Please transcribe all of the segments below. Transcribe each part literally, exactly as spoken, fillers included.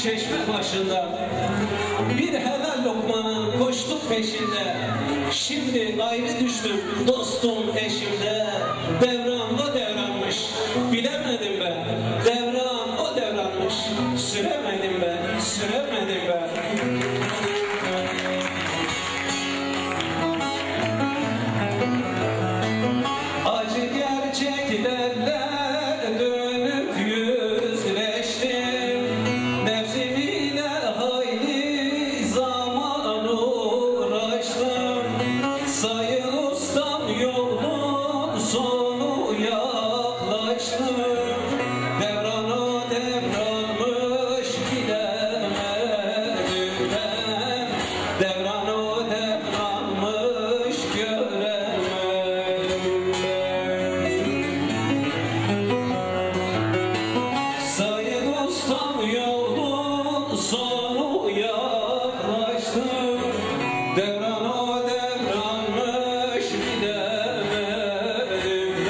çeşme başında bir helal lokmanın koştuk peşinde. Şimdi ayrı düştüm dostum eşimde. Devran o devranmış, bilemedim ben. Devran o devranmış, süremedim ben, süremedim ben. Acı gerçeklerle dönüp yüzleştim. Nefsimle hayli zaman uğraştım. Sayın ustam yolun sonu yaklaştı. Devran o devranmış, bilemedim ben. Devran o devranmış, göremedim ben. Sayın ustam yolun sonu yaklaştı. Devran o devranmış, bilemedim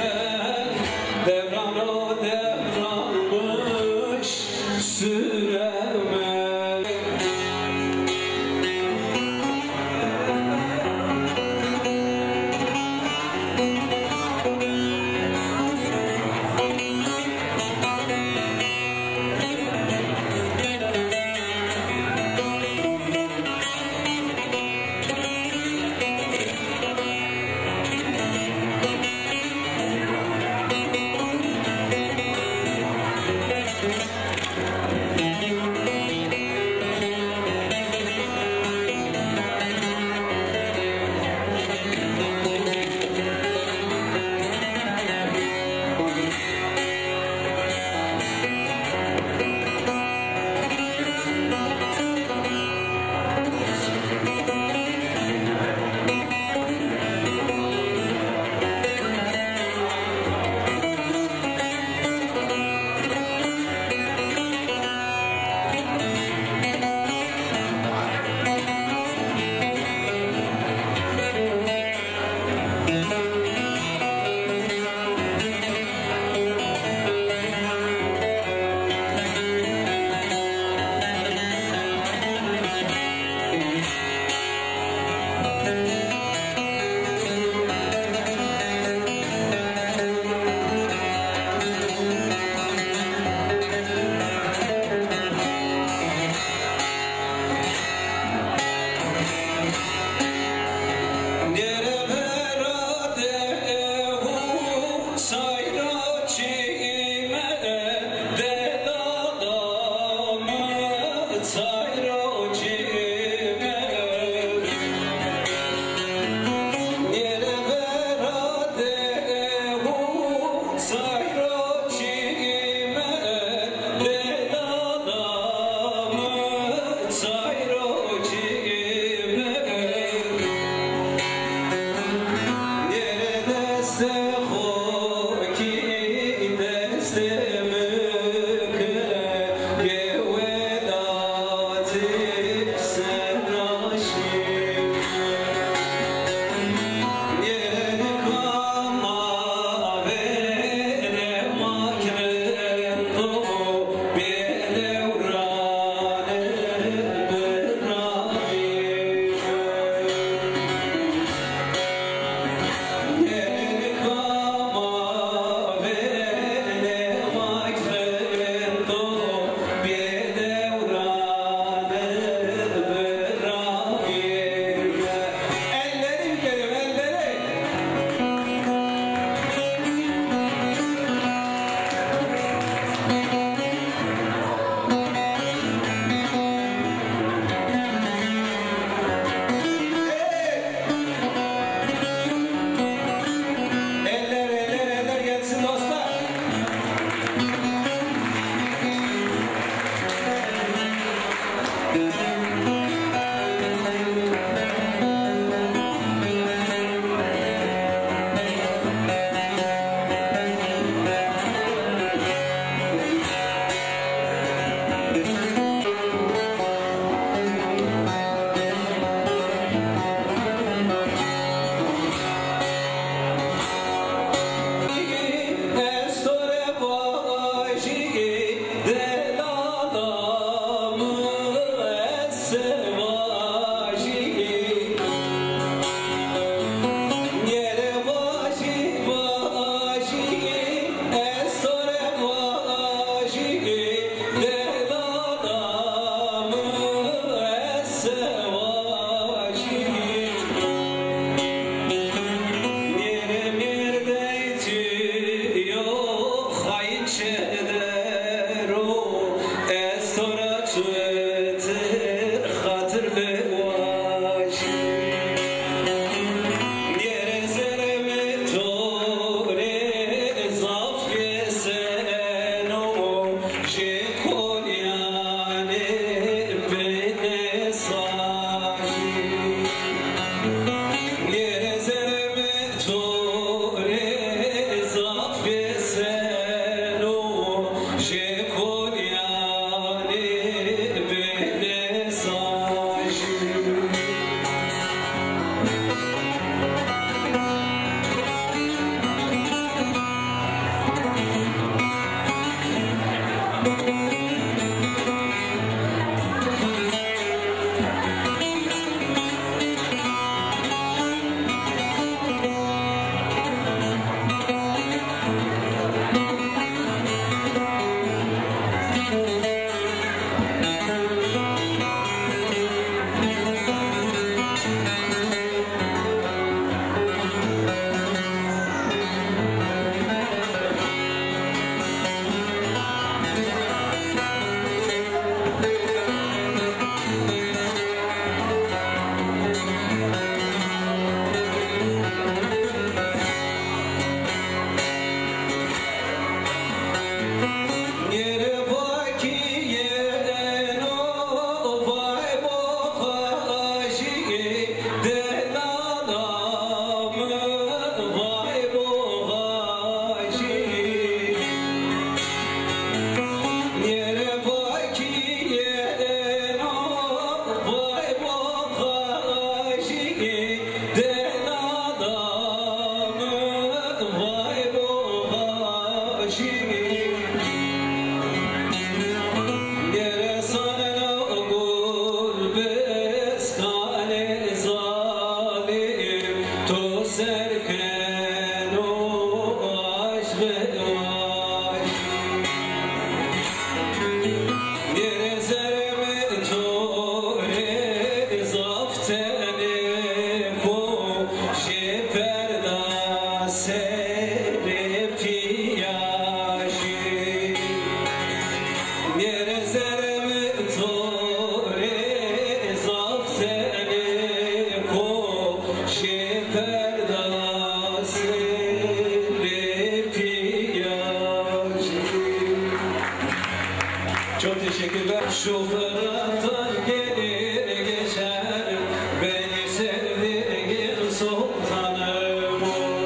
teşekkürler. Şu fıratın gelir geçer, beni sevdiğin sultanım.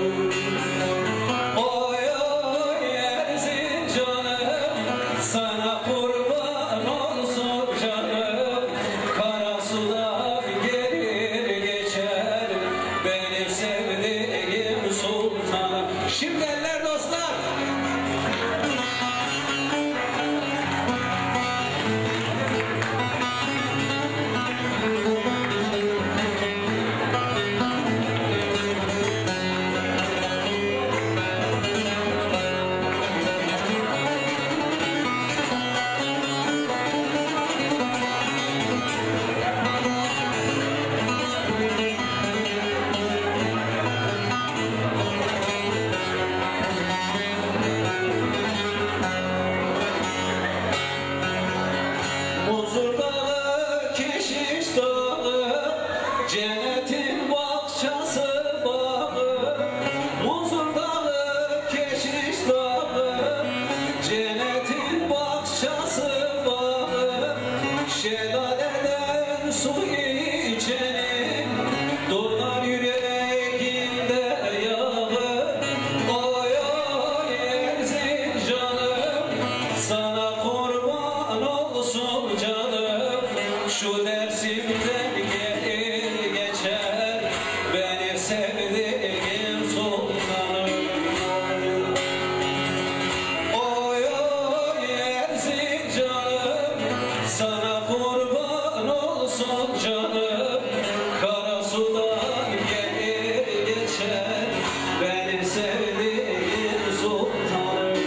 Oy oy Erzincanım, sana kurban olsun canım. Kara sudan gelir geçer, benim sevdiğim sultanım. Şimdi eller dostlar. Huzur dağı, keşiş dağı, cennetin bahçesi bağı. Huzur dağı, keşiş dağı, cennetin bahçesi bağı. Şelaleden su içenin, donar yüreğinde yağı. Oy oy Erzincanım, sana kurban olsun canım. Şu Dersim'den gelir geçer, benim sevdiğim sultanım. Oy oy Erzincanım, sana kurban olsun canım. Kara sudan gelir geçer, benim sevdiğim sultanım.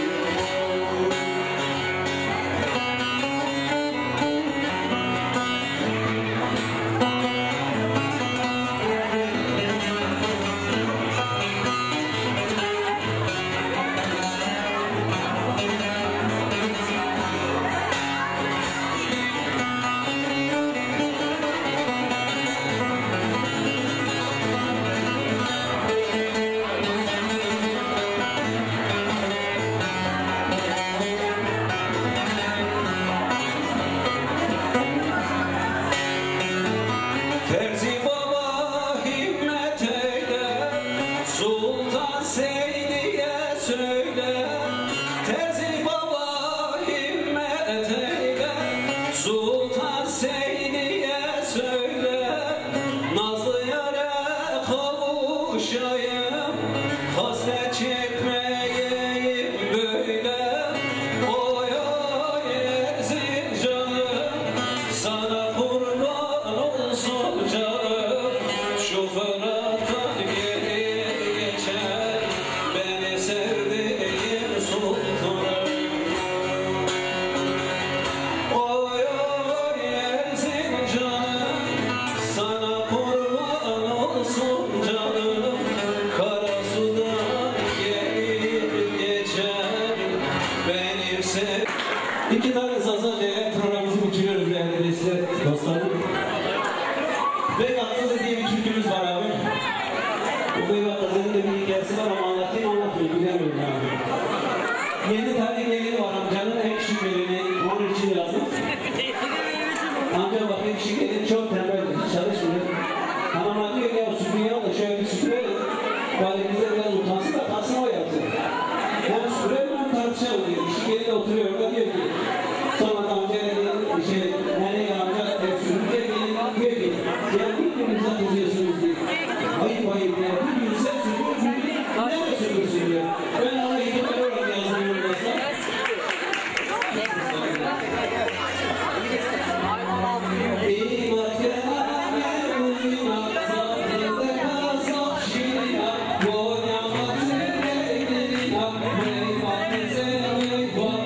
Terzi baba himmet eyle, Sultan Seydi'ye söyle. Terzi baba himmet eyle, Sultan Seydi'ye söyle. Nazlı yâre kavuşayım, hasret çekmeyeyim böyle. Oy oy Erzincanım, sana kurban olsun canım. Şu fırattan gelir geçer, beni sevdiğim sultanım. Oy oy Erzincanım, sana kurban olsun canım. Kara sudan gelir geçer, benim sevdiğim. İki tane sazlarla programımızı bitiriyoruz değerli dostlarım. Beybatlı'da diye bir türkümüz var abi. Bu Beybatlı'nın da bir hikayesi var ama anlatayım anlatmayayım, bilemiyorum abi. Yeni tane gelini var amcanın, en küçük gelini, onun için lazım. Amca bak en küçük gelini çok tembel, hiç çalışmıyor. Hanımlar diyor ya süpürgeyi al da şöyle bir süpürelim. Valimize biraz utansın da kalsın o yaptı. Hem süpürelim hem tartışalım diyor. Küçük gelini oturuyor orada diyor ki, sonra amcaya bir şey, nereye amca süpürge gelin diyor ki, ya birbirinize kızıyorsunuz diye. Ayıp ayıp ya, birbirinize süpürge, nerede süpürsün diyor. Ben ona gidip olarak yazdım burası. Boy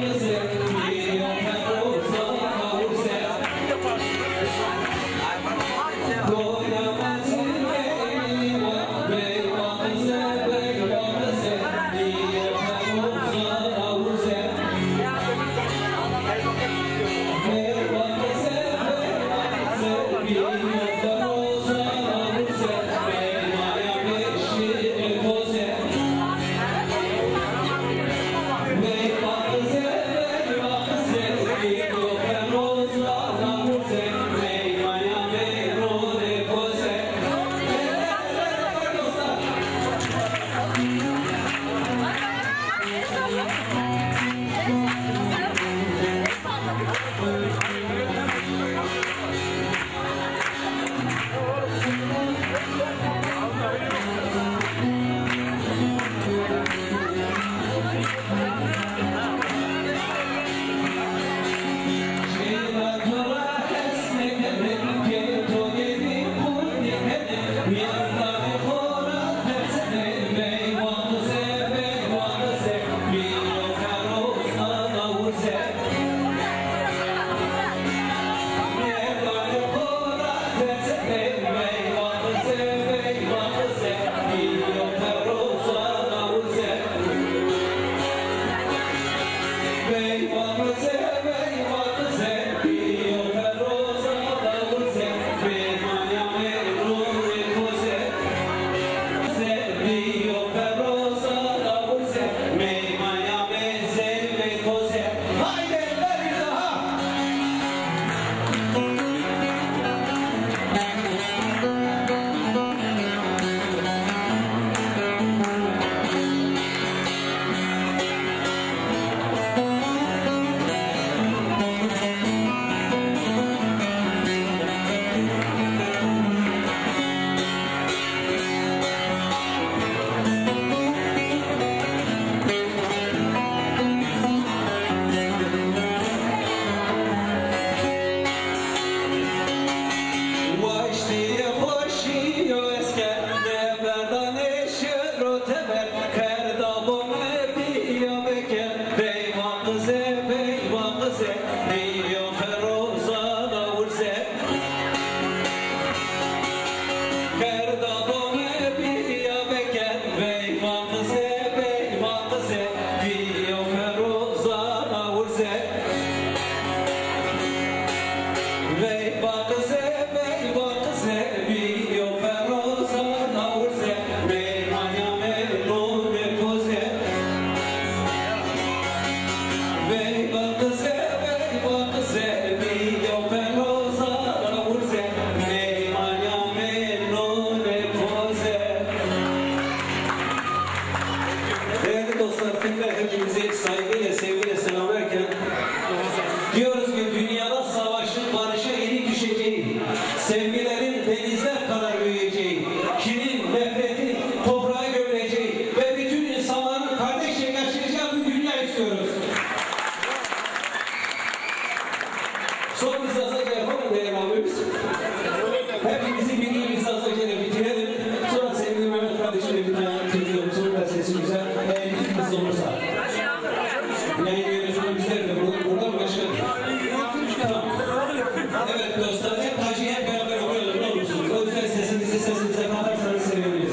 Yani yönetmen bizler de burada, burada mı başkanım? Tamam. Evet dostlar, hep Hacı'yı hep beraber okuyalım, ne olursunuz? O yüzden sesimizi sesimize katarsanız seviniriz.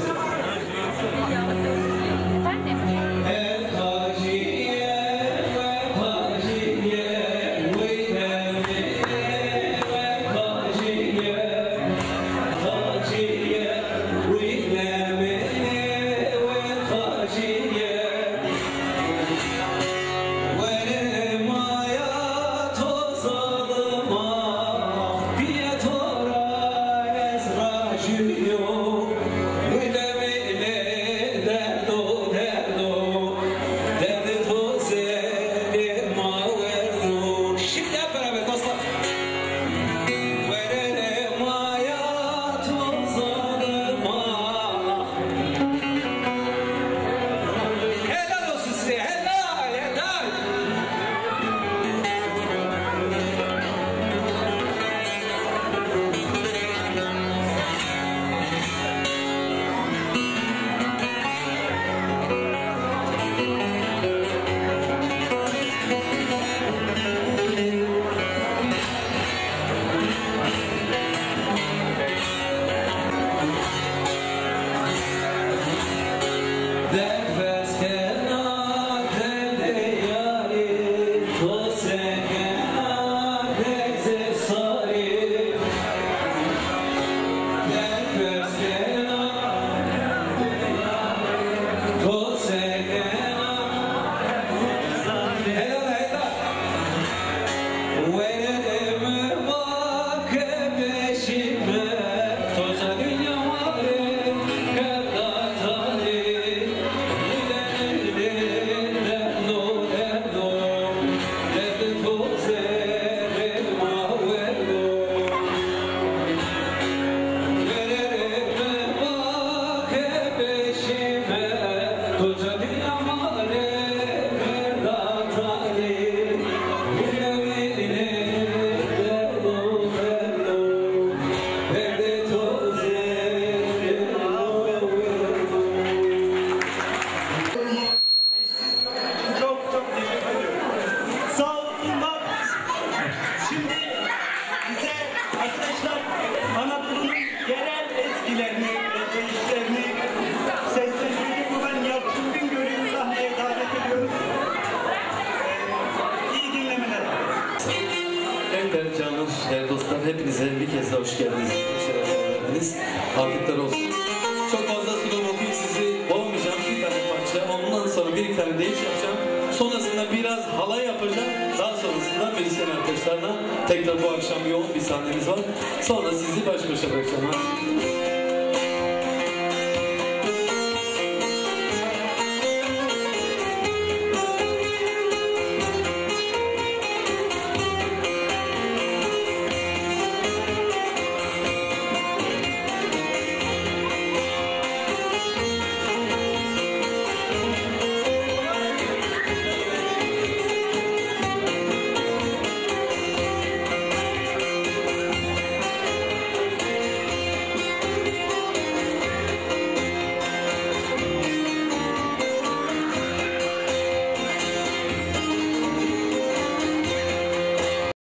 Değerli dostlar, hepinize bir kez daha hoş geldiniz. Şeref verdiniz. Afiyetler olsun. Çok fazla sudan okuyup sizi boğmayacağım. Bir tane parça. Ondan sonra bir tane değiş yapacağım. Sonrasında biraz halay yapacağım. Daha sonrasında müzisyen arkadaşlarla tekrar bu akşam yoğun bir sahnemiz var. Sonra sizi baş başa bırakacağım.